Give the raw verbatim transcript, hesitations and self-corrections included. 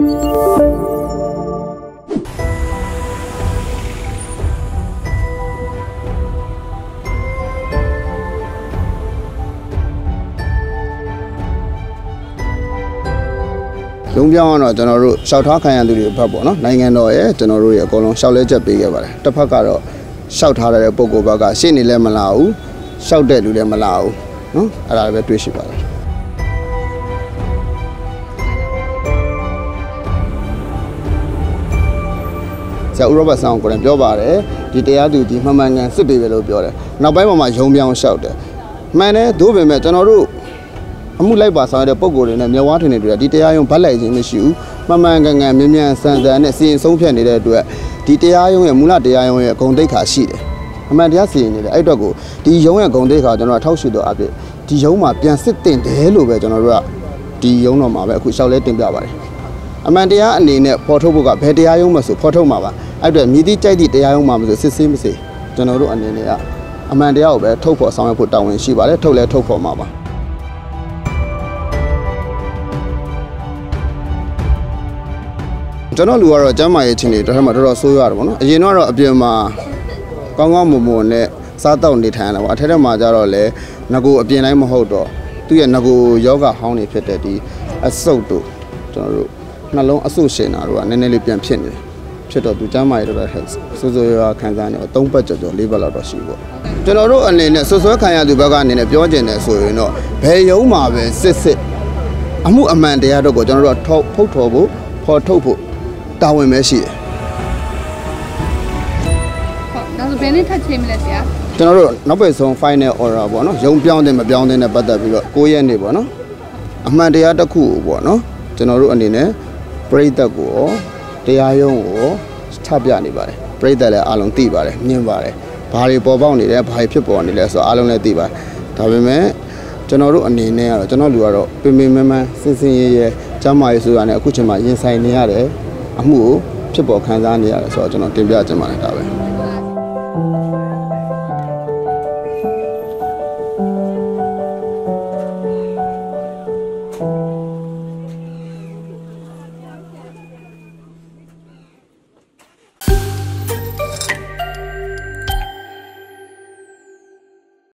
ရုံးပြောင်းတော့ကျွန်တော်တို့ရှောက်ထားခံရသူတွေဘက်ပေါ့နော်နိုင်ငံတော်ရဲ့ကျွန်တော်တို့ရဲ့အကုန်လုံးရှောက်လဲချက်ပေးခဲ့ပါတယ်တစ်ဖက်ကတော့ရှောက်ထားတဲ့ပုံကိုဘက်ကရှေ့နေလည်းမလာဘူးရှောက်တဲ့လူလည်းမလာဘူးနော်အဲ့ဒါပဲတွေးရှိပါတယ်ဆရာဦးရောဘတ်ဆောင်ကိုလည်းပြောပါတယ်ဒီတရားသူကြီးမှန်မှန်ကန်စစ်ပေးပဲလို့ပြောတယ်နောက်ပိုင်းမှာရုံးပြောင်းရှောက်တယ်မှန်တယ်သို့ပေမဲ့ကျွန်တော်တို့အမှုလိုက်ပါဆောင်ရတဲ့ပုံကိုယ်တွေနဲ့မျက်ဝါးထင်နေတွေ့တာဒီတရားရုံးဗတ်လိုက်ခြင်းမရှိဘူးမှန်မှန်ကန်ကန်မြ мян ဆန်ဆန်နဲ့စီရင်ဆုံးဖြတ်နေတဲ့အတွက်ဒီတရားရုံးရဲ့မူလတရားရုံးရဲ့ဂုဏ်သိက္ခာရှိတယ်အမှန်တရားစီရင်နေတယ်အဲ့အတွက်ကိုဒီရုံးရဲ့ဂုဏ်သိက္ခာကျွန်တော်တို့ထောက်ရှိတော့အဖြစ်ဒီရုံးမှာပြန်စစ်တင်တယ်လို့ပဲကျွန်တော်တို့ကဒီရုံးတော်မှာပဲအခုလျှောက်လဲတင်ပြပါတယ်အမှန်တရားအနေနဲ့ပေါ်ထုတ်ဖို့ကဘယ်တရားရုံးမှာဆိုပေါ်ထုတ်မှာပါအဲ့အတွက်မြည်သည့်ကြိုက်သည့်တရားရုံးမှာမဆိုစစ်ဆေးမစေကျွန်တော်တို့အနေနဲ့ကအမှန်တရားကိုပဲထုတ်ဖော်ဆောင်ရွက်ဖို့တာဝန်ရှိပါတယ်ထုတ်လဲထုတ်ဖော်မှာပါကျွန်တော်လူကတော့ကျမ်းမာရေးချင်းတွေတော်တော်မှတော်တော်ဆိုးရတယ်ပေါ့နော်အရင်တော့အပြင်မှာကောင်းကောင်းမွန်မွန်နဲ့စားတောက်နေထိုင်ရတာပေါ့အထက်ထက်မှာကျတော့လေငကိုအပြင်တိုင်းမဟုတ်တော့သူ့ရဲ့ငကိုယောဂဟောင်းနေဖြစ်တဲ့ဒီအဆုပ်တို့ကျွန်တော်တို့နှလုံးအဆုပ်ရှင်တာတို့ကနည်းနည်းလေးပြန်ဖြစ်နေတယ်ဖြစ်တော့သူကျမ်းမာရေးတော်တော်ဆိုးဆိုးရွားခံစားနေတော့သုံးပတ်ကျော်ကျော်လေးပတ်လောက်တော့ရှိပေါ့ကျွန်တော်တို့အနေနဲ့ဆွဆွဲခံရသူဘက်ကနေနဲ့ပြောကျင်တယ်ဆိုရင်တော့ဘယ်ရုံးမှာပဲစစ်စစ်အမှုအမှန်တရားတော့ကိုကျွန်တော်တို့ထုတ်ဖုတ်ထော်ဖို့ဖော်ထုတ်ဖို့တာဝန်ပဲရှိတယ်ဟုတ်ဒါဆိုဘယ်နေ့ထပ်ချိန်မလဲဆရာကျွန်တော်တို့နောက်ပိတ်ဆုံး final order ပေါ့နော်ရုံပြောင်းတယ်မပြောင်းတဲ့နဲ့ပတ်သက်ပြီးတော့၉ရက်နေ့ပေါ့နော်အမှန်တရားတစ်ခုပေါ့နော်ကျွန်တော်တို့အနေနဲ့ပရိသတ်ကိုတရားရုံးကိုထပ်ပြနေပါတယ်ပရိသတ်လည်းအားလုံးသိပါတယ်မြင်ပါတယ်ဘာတွေပေါ်ပေါက်နေလဲဘာတွေဖြစ်ပေါ်နေလဲဆိုတော့အားလုံးလည်းသိပါတယ်ဒါပေမဲ့ကျွန်တော်တို့အနေနဲ့ကတော့ကျွန်တော်လူကတော့ပင်ပင်မမန်းစင်စင်ရဲရဲကျမ်းမာရေးဆိုတာနဲ့အခုချိန်မှာရင်ဆိုင်နေရတယ်အမှုကိုဖြစ်ပေါ်ခံစားနေရတယ်ဆိုတော့ကျွန်တော်တင်ပြချင်ပါတယ်ဒါပဲ